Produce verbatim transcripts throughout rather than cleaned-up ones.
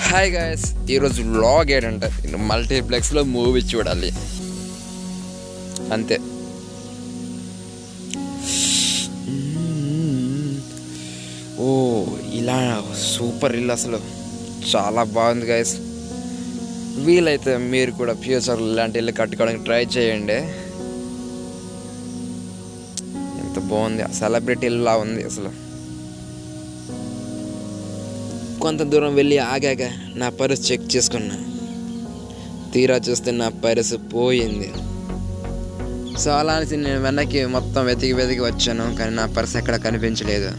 Hi guys, ఈరోజు vlog ఏంటంటే మల్టీప్లెక్స్లో movie చూడాలి అంతే. ఓ ఇలా సూపర్ ఇల్లు, అసలు చాలా బాగుంది గాయస్. వీలైతే మీరు కూడా ఫ్యూచర్లో ఇలాంటి ఇల్లు కట్టుకోవడానికి ట్రై చేయండి. ఎంత బాగుంది, సెలబ్రిటీ ఇల్లులా ఉంది అసలు. కొంత దూరం వెళ్ళి ఆగాక నా పర్సు చెక్ చేసుకున్నా. తీరా చూస్తే నా పర్సు పోయింది. సో అలా అనేసి నేను వెనక్కి మొత్తం వెతికి వెతికి వచ్చాను, కానీ నా పర్సు ఎక్కడ కనిపించలేదు.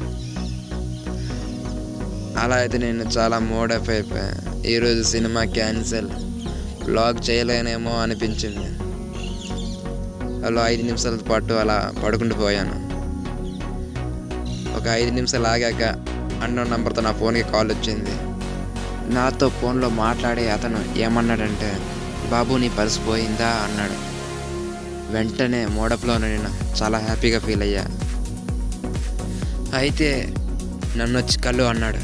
అలా అయితే నేను చాలా మూడప్ అయిపోయా. ఈరోజు సినిమా క్యాన్సిల్, బ్లాగ్ చేయలేనేమో అనిపించింది. అలా ఐదు నిమిషాల పాటు అలా పడుకుంటూ పోయాను. ఒక ఐదు నిమిషాలు ఆగాక అన్నోన్ నెంబర్తో నా ఫోన్కి కాల్ వచ్చింది. నాతో ఫోన్లో మాట్లాడే అతను ఏమన్నాడంటే, బాబు నీ పర్సు పోయిందా అన్నాడు. వెంటనే మోడప్లో నేను చాలా హ్యాపీగా ఫీల్ అయ్యా. అయితే నన్ను వచ్చి కళ్ళు అన్నాడు.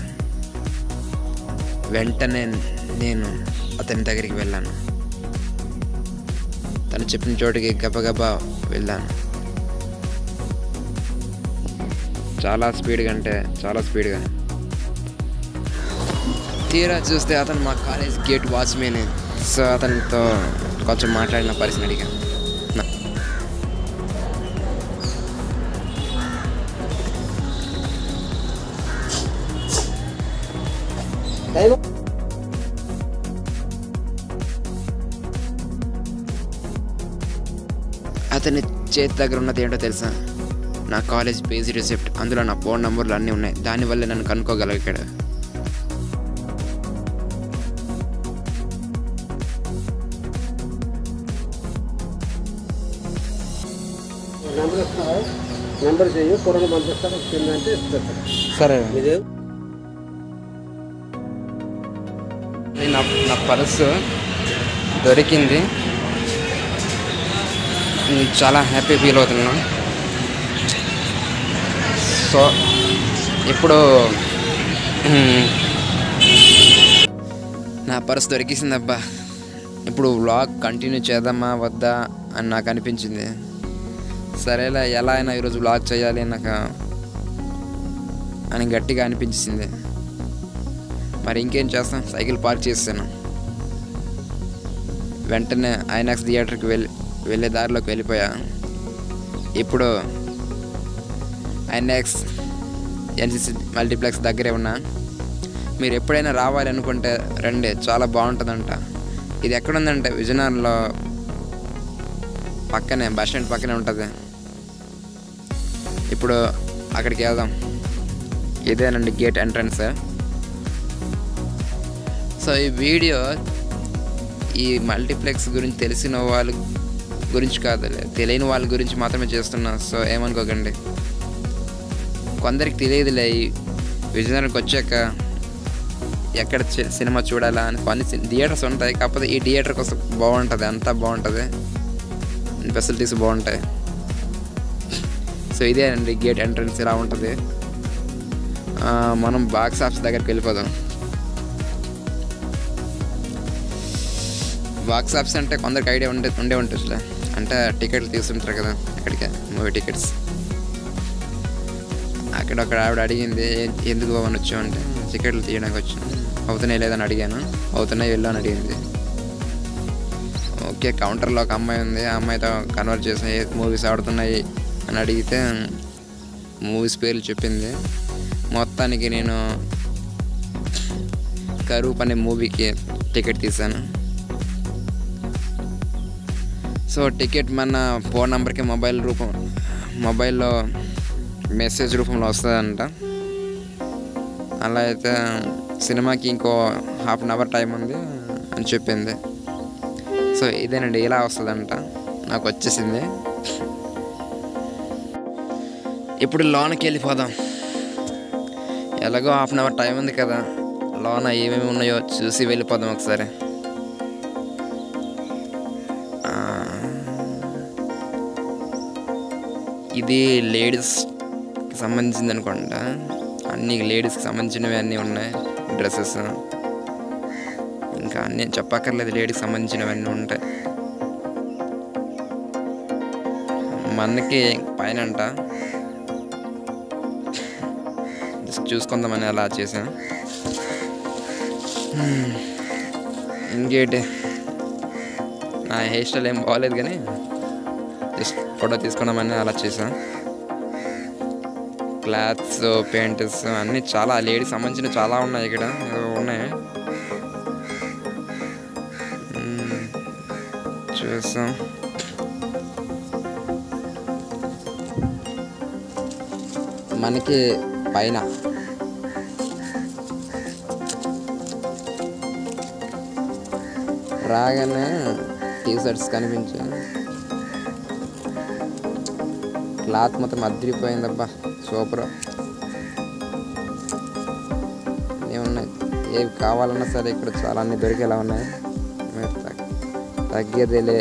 వెంటనే నేను అతని దగ్గరికి వెళ్ళాను. తను చెప్పిన చోటుకి గబగబా వెళ్ళాను. చాలా స్పీడ్గా అంటే చాలా స్పీడ్గా. తీరా చూస్తే అతను మా కాలేజ్ గేట్ వాచ్మెన్. సో అతనితో కొంచెం మాట్లాడిన పరిస్థితి అడిగా. అతని చేతి దగ్గర ఉన్నది ఏంటో తెలుసా? నా కాలేజ్ పేజీ రిసిప్ట్. అందులో నా ఫోన్ నంబర్లు అన్నీ ఉన్నాయి. దానివల్ల నన్ను కనుక్కోగలిగాడు. సరే, నా నా పర్సు దొరికింది. చాలా హ్యాపీ ఫీల్ అవుతున్నాను. సో ఇప్పుడు నా పర్స్ దొరికిసిందబ్బా. ఇప్పుడు వ్లాగ్ కంటిన్యూ చేద్దామా వద్దా అని నాకు అనిపించింది. సరేలే, ఎలా అయినా ఈరోజు వ్లాగ్ చేయాలి నాకు అని గట్టిగా అనిపించింది. మరి ఇంకేం చేస్తాం, సైకిల్ పార్క్ చేస్తాను. వెంటనే ఐనాక్స్ థియేటర్కి వెళ్ళి వెళ్ళే దారిలోకి వెళ్ళిపోయా. ఇప్పుడు ఐనాక్స్ ఎన్సిసి మల్టీప్లెక్స్ దగ్గరే ఉన్నా. మీరు ఎప్పుడైనా రావాలి అనుకుంటే రండి, చాలా బాగుంటుందంట. ఇది ఎక్కడుందంటే విజయనగరంలో పక్కనే, బస్ స్టాండ్ పక్కనే ఉంటుంది. ఇప్పుడు అక్కడికి వెళ్దాం. ఇదేనండి గేట్ ఎంట్రన్స్. సో ఈ వీడియో ఈ మల్టీప్లెక్స్ గురించి తెలిసిన వాళ్ళ గురించి కాదు, తెలియని వాళ్ళ గురించి మాత్రమే చేస్తున్నా. సో ఏమనుకోకండి. కొందరికి తెలియదులే, ఈ విజయనగరంకి వచ్చాక ఎక్కడ సినిమా చూడాలా అని కొన్ని థియేటర్స్ ఉంటాయి. కాకపోతే ఈ థియేటర్ కోసం బాగుంటుంది, అంతా బాగుంటుంది, ఫెసిలిటీస్ బాగుంటాయి. సో ఇదే అండి గేట్ ఎంట్రన్స్, ఇలా ఉంటుంది. మనం బాక్స్ ఆఫీస్ దగ్గరికి వెళ్ళిపోదాం. బాక్స్ ఆఫీస్ అంటే కొందరికి ఐడియా ఉండే ఉండే ఉంటుందిలే. అంటే టికెట్లు తీసుకుంటారు కదా అక్కడికి, మూవీ టికెట్స్. అక్కడ ఒక ఆవిడ అడిగింది, ఎందుకు బాబు వచ్చావు అంటే, టికెట్లు తీయడానికి వచ్చాను. అవుతున్నాయి లేదని అడిగాను. అవుతున్నాయి వెళ్ళు అని అడిగింది. ఓకే, కౌంటర్లో ఒక అమ్మాయి ఉంది. ఆ అమ్మాయితో కన్వర్ట్ చేసి మూవీస్ ఆడుతున్నాయి అని అడిగితే మూవీస్ పేర్లు చెప్పింది. మొత్తానికి నేను కరూప్ అనే మూవీకి టికెట్ తీశాను. సో టికెట్ మన ఫోన్ నెంబర్కి మొబైల్ రూపం మొబైల్లో మెసేజ్ రూపంలో వస్తుందంట. అలా అయితే సినిమాకి ఇంకో హాఫ్ అన్ అవర్ టైం ఉంది అని చెప్పింది. సో ఇదేనండి, ఇలా వస్తుందంట. నాకు వచ్చేసింది. ఇప్పుడు లోనకి వెళ్ళిపోదాం. ఎలాగో హాఫ్ అన్ అవర్ టైం ఉంది కదా, లోన ఏమేమి ఉన్నాయో చూసి వెళ్ళిపోదాం ఒకసారి. ఇది లేడీస్కి సంబంధించింది అనుకుంటా. అన్ని లేడీస్కి సంబంధించినవి అన్నీ ఉన్నాయి, డ్రెస్సెస్. ఇంకా నేను చెప్పక్కర్లేదు, లేడీకి సంబంధించినవన్నీ ఉంటాయి. మనకి పైన అంట జస్ట్ చూసుకుందామని అలా చేసాను. ఇంకేంటి, నా హెయిర్ స్టైల్ ఏం బాగోలేదు కానీ జస్ట్ ఫోటో తీసుకున్నామని అలా చేసాను. క్లాత్స్, పెయింట్స్ అన్నీ చాలా లేడీకి సంబంధించిన చాలా ఉన్నాయి ఇక్కడ ఉన్నాయి. చూసాం. మనకి పైన రాగానే టీ షర్ట్స్ కనిపించాయి. క్లాత్ మొత్తం అదిరిపోయిందబ్బా, సూపర్. ఏమున్నాయి, ఏవి కావాలన్నా సరే ఇక్కడ చాలా అన్నీ దొరికేలా ఉన్నాయి. తగ్గేదేలే.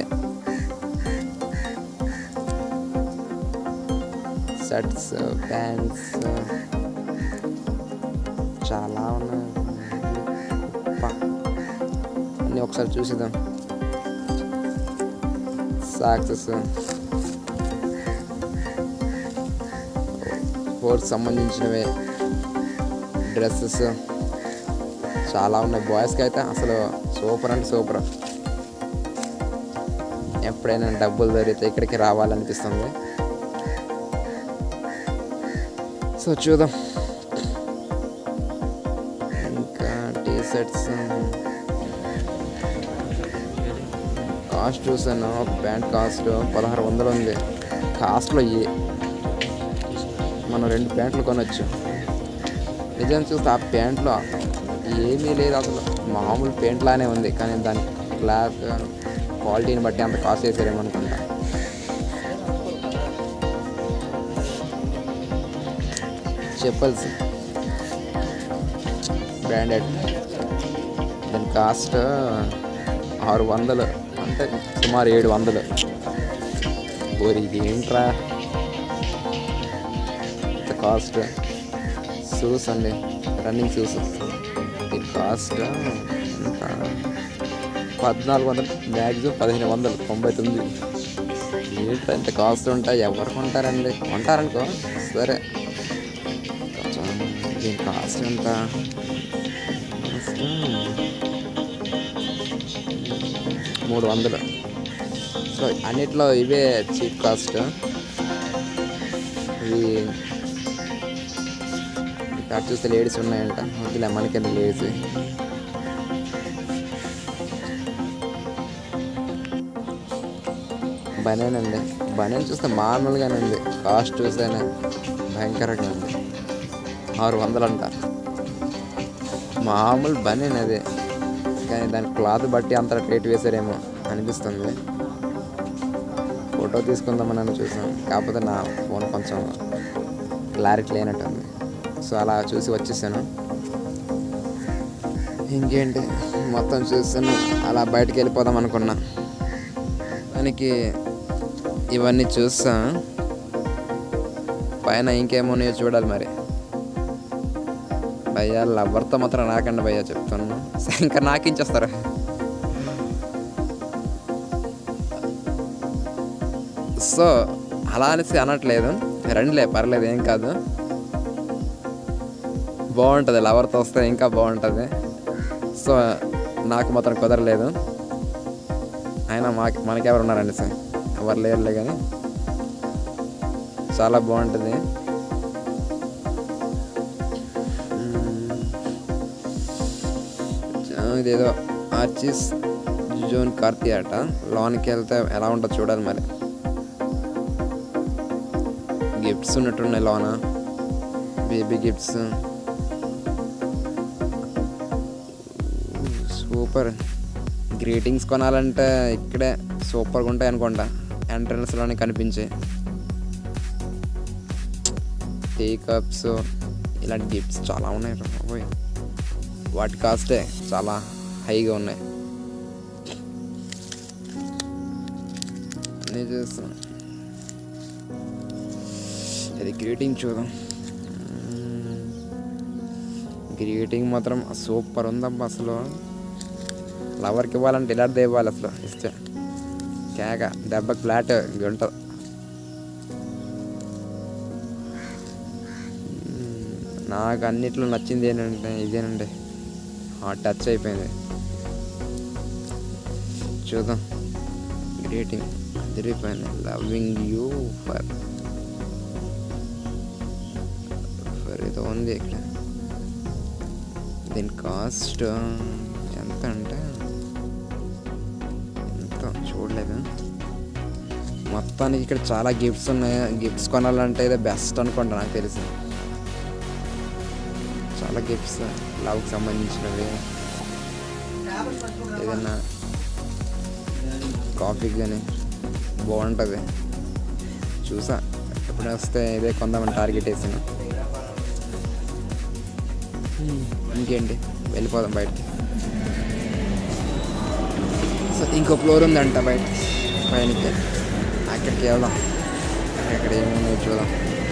షర్ట్స్, ప్యాంట్స్ చాలా ఉన్నాయి. అన్నీ ఒకసారి చూసిద్దాం. సాక్సెస్, స్పోర్ట్స్ సంబంధించినవే, డ్రెస్సెస్ చాలా ఉన్నాయి. బాయ్స్కి అయితే అసలు సూపర్ అంటే సూపర్. ఎప్పుడైనా డబ్బులు దొరికితే ఇక్కడికి రావాలనిపిస్తుంది. సో చూద్దాం. ఇంకా టీ షర్ట్స్ కాస్ట్ చూసాను. ఒక ప్యాంట్ కాస్ట్ పదహారు వందలు ఉంది. కాస్ట్లో ఏ మనం రెండు ప్యాంట్లు కొనవచ్చు. నిజం చూస్తే ఆ ప్యాంట్లో ఏమీ లేదు అసలు, మామూలు ప్యాంట్ లానే ఉంది. కానీ దాని క్లాత్ క్వాలిటీని బట్టి అంత కాస్ట్ వేసారేమనుకుంటా. చెప్పల్స్ బ్రాండెడ్, దాని కాస్ట్ ఆరు వందలు అంటే సుమారు ఏడు వందలు. ఓరి ఏంట్రా కాస్ట్. షూస్ అండి, రన్నింగ్ షూస్, దీని కాస్ట్ పద్నాలుగు వందలు, మ్యాక్సిమం పదిహేను వందలు తొంభై తొమ్మిది. ఏంటో ఇంత కాస్ట్ ఉంటాయి, ఎవరు కొంటారండి? కొంటారనుకో సరే. దీని కాస్ట్ ఎంత? మూడు వందలు. సో అన్నిట్లో ఇవే చీప్ కాస్ట్. ఇవి ఇక్కడ చూస్తే లేడీస్ ఉన్నాయంట, వద్దులే మనకెందుకు లేడీస్. బనీన్ అండి, బనీన్ చూస్తే మామూలుగానే ఉంది, కాస్ట్ చూస్తేనే భయంకరంగా ఉంది. ఆరు వందలు అంట మామూలు బనీన్ అది, కానీ దాని క్లాత్ బట్టి అంత రేట్ వేసారేమో అనిపిస్తుంది. ఫోటో తీసుకుందామని అని చూసాం, కాకపోతే నా ఫోన్ కొంచెం క్లారిటీ లేనట్టుంది. సో అలా చూసి వచ్చేసాను. ఇంకేంటి, మొత్తం చూసాను, అలా బయటకు వెళ్ళిపోదాం అనుకున్నా. దానికి ఇవన్నీ చూస్తా, పైన ఇంకేమున్నాయో చూడాలి మరి. భయ్యా లవర్తో మాత్రం రాకండి భయ్యా, చెప్తున్నాను. ఇంకా నాకించేస్తారు. సో అలా అనేసి అనట్లేదు, రండిలే పర్లేదు, ఏం కాదు, బాగుంటుంది. లవర్తో వస్తే ఇంకా బాగుంటుంది. సో నాకు మాత్రం కుదరలేదు. అయినా మాకు మనకెవరు ఉన్నారండి సార్, ఎవరు లేరులే, కానీ చాలా బాగుంటుంది. ఇదేదో ఆర్చిస్ జోన్ కార్తీ అట, లోనికి వెళ్తే ఎలా ఉంటుందో చూడాలి మరి. గిఫ్ట్స్ ఉన్నట్టున్నాయి లోన, బేబీ గిఫ్ట్స్. సూపర్. గ్రీటింగ్స్ కొనాలంటే ఇక్కడే సూపర్గా ఉంటాయి అనుకుంటా, ఎంట్రన్స్లోనే కనిపించే టీ కప్స్, ఇలాంటి గిఫ్ట్స్ చాలా ఉన్నాయి. బాబోయ్, వాటి కాస్టే చాలా హైగా ఉన్నాయి. అన్నీ చేస్తాం. ఇది గ్రీటింగ్ చూద్దాం. గ్రీటింగ్ మాత్రం సూపర్ ఉందబ్బా అసలు. లవర్కి ఇవ్వాలంటే ఇలాంటిది ఇవ్వాలి అసలు ఇస్తే కేక దెబ్బకి ఫ్లాట్ గంట. నాకు అన్నిట్లో నచ్చింది ఏంటంటే ఇదేనండి, హార్ట్ టచ్ అయిపోయింది. చూద్దాం. గ్రీటింగ్ తిరిగిపోయింది. లవింగ్ యూ ఫర్ ఫర్ ఏదో ఉంది ఇక్కడ. దీని కాస్ట్ ఎంత అంటే ఎంత చూడలేదు. మొత్తానికి ఇక్కడ చాలా గిఫ్ట్స్ ఉన్నాయి. గిఫ్ట్స్ కొనాలంటే ఇదే బెస్ట్ అనుకుంటా నాకు తెలిసి. చాలా గిఫ్ట్స్ లవ్కి సంబంధించినవి, ఏదైనా కాఫీ కానీ బాగుంటుంది. చూసా ఎప్పుడు వస్తే ఇదే కొందామని టార్గెట్ వేసాను. ఇంకేంటి వెళ్ళిపోదాం బయటికి. సో ఇంకో ఫ్లోర్ ఉందంట బయట పైనకి, అక్కడికి వెళ్దాం. అక్కడ ఏమో చూద్దాం.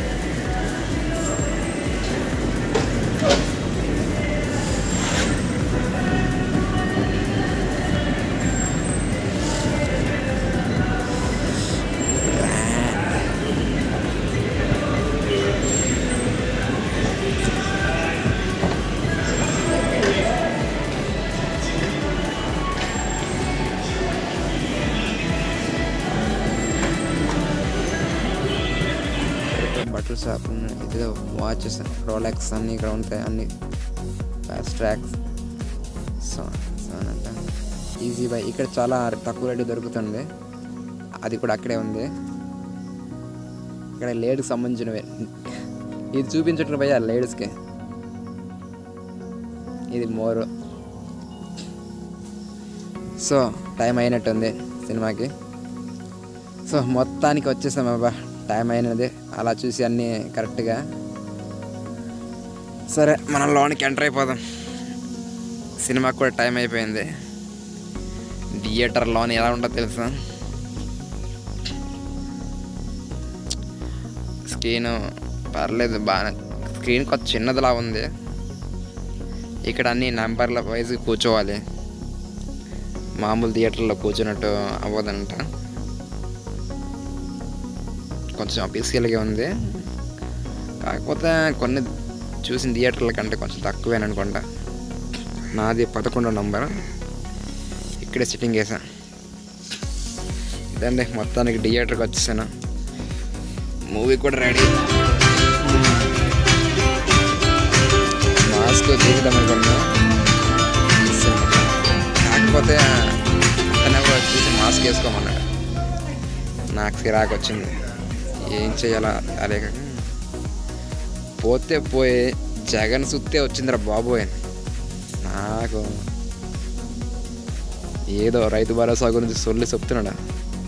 బట్టల షాప్ ఇదిగా వాచెస్, రోలెక్స్ అన్నీ ఇక్కడ ఉంటాయి. అన్ని ఫాస్ట్ ట్రాక్స్ సో అంటే ఈజీ బై. ఇక్కడ చాలా తక్కువ రేటు దొరుకుతుంది. అది కూడా అక్కడే ఉంది. ఇక్కడ లేడీకి సంబంధించినవి. ఇది చూపించట్టు భయ్యా లేడీస్కి. ఇది మోర్. సో టైం అయినట్టుంది సినిమాకి. సో మొత్తానికి వచ్చేసాం అబ్బా, టైం అయినది. అలా చూసి అన్నీ కరెక్ట్గా. సరే మనం లోనికి ఎంటర్ అయిపోదాం. సినిమాకి కూడా టైం అయిపోయింది. థియేటర్ లోన్ ఎలా ఉంటుందో తెలుసా? స్క్రీన్ పర్లేదు బాగా, స్క్రీన్ కొంచెం చిన్నదిలా ఉంది. ఇక్కడ అన్ని నెంబర్ల వైజ్ కూర్చోవాలి, మామూలు థియేటర్లో కూర్చున్నట్టు అవ్వదంట. కొంచెం అఫీషియల్గా ఉంది. కాకపోతే కొన్ని చూసిన థియేటర్ల కంటే కొంచెం తక్కువేననుకుంటా. నాది పదకొండో నంబర్. ఇక్కడే సిట్టింగ్ వేసా. ఇదండి మొత్తానికి థియేటర్కి వచ్చేసాను. మూవీ కూడా రెడీ. మాస్క్ తీద్దాం అనుకున్నా, కాకపోతే అతనే వచ్చేసి మాస్క్ వేసుకోమన్నాడు. నాకు సిరాకు వచ్చింది. ఏం చేయాలా అదే పోతే పోయి జగన్ సుత్తే వచ్చిందిరా బాబోయ్. నాకు ఏదో రైతు భరోసా గురించి సొల్లి చెప్తున్నాడా,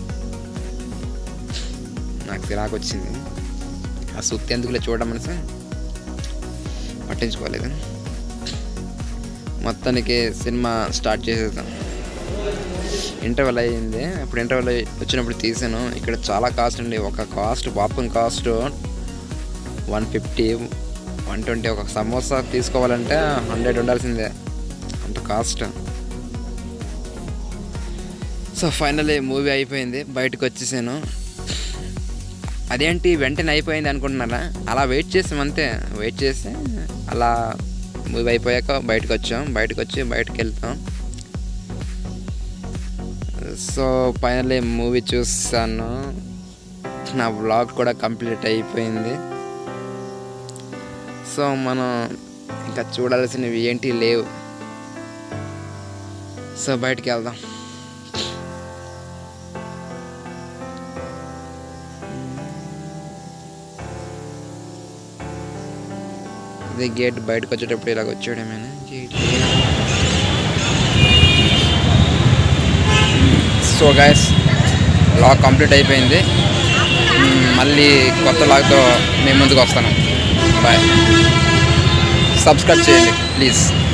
నాకు సిరాకు వచ్చింది. ఆ సుత్తి ఎందుకులే చూడడం అనేసి పట్టించుకోలేదు. మొత్తానికి సినిమా స్టార్ట్ చేసేద్దాం. ఇంటర్వెల్ అయ్యింది. ఇప్పుడు ఇంటర్వెల్ వచ్చినప్పుడు తీసాను. ఇక్కడ చాలా కాస్ట్ అండి. ఒక cost popcorn cost one fifty one twenty. ఒక సమోసా తీసుకోవాలంటే హండ్రెడ్ ఉండాల్సిందే, అంత కాస్ట్. సో ఫైనల్లీ మూవీ అయిపోయింది. బయటకు వచ్చేసాను. అదేంటి వెంటనే అయిపోయింది అనుకుంటున్నారా? అలా వెయిట్ చేసాం అంతే. వెయిట్ చేసి అలా మూవీ అయిపోయాక బయటకు వచ్చాం. బయటకు వచ్చి బయటకు వెళ్తాం. సో ఫైనల్లీ మూవీ చూసాను. నా వ్లాగ్ కూడా కంప్లీట్ అయిపోయింది. సో మనం ఇంకా చూడాల్సినవి ఏంటి లేవు. సో బయటికి వెళ్దాం. ఇది గేట్. బయటకు వచ్చేటప్పుడు ఇలాగ వచ్చేయడమేనా gate. So guys vlog complete అయిపోయింది. మళ్ళీ కొత్త లాగ్తో మేము ముందుకు వస్తాను. బాయ్. సబ్స్క్రైబ్ చేయండి ప్లీజ్.